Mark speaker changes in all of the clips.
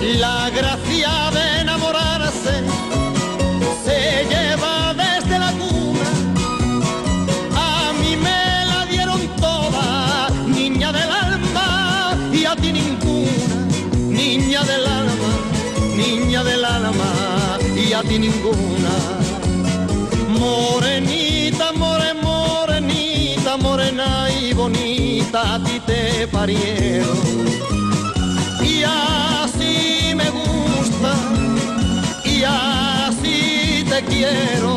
Speaker 1: La gracia de enamorarse se lleva desde la cuna. A mí me la dieron toda, niña del alma, y a ti ninguna. Niña del alma, niña del alma, y a ti ninguna. Morenita, morenita, morena y bonita, a ti te parieron. Y así me gusta, y así te quiero.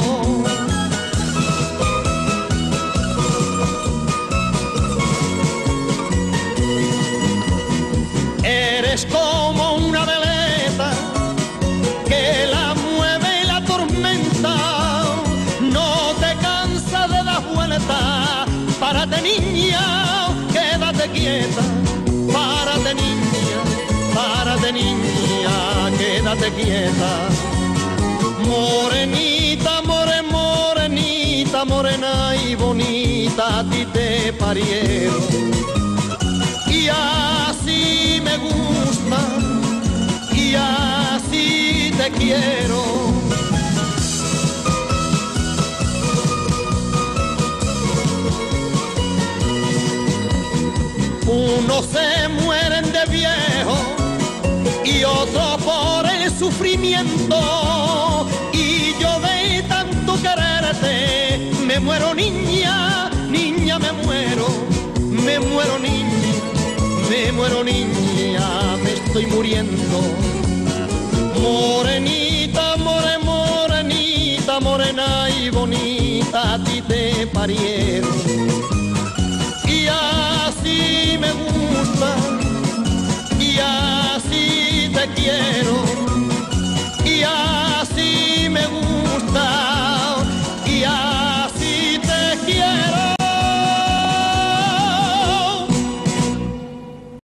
Speaker 1: Eres como una veleta que la mueve y la tormenta. No te cansas de dar vuelta. Párate, niña, quédate quieta. Párate, niña, párate, niña, quédate quieta. Morenita, morenita, morena y bonita, a ti te parieron. Y así me gusta, y así te quiero. Unos se mueren de viejo y otros por el sufrimiento. Y yo de tanto quererte me muero, niña, niña, me muero niña, me muero niña, me estoy muriendo. Morenita, morenita, morena y bonita, a ti te parieron. Y así me gusta,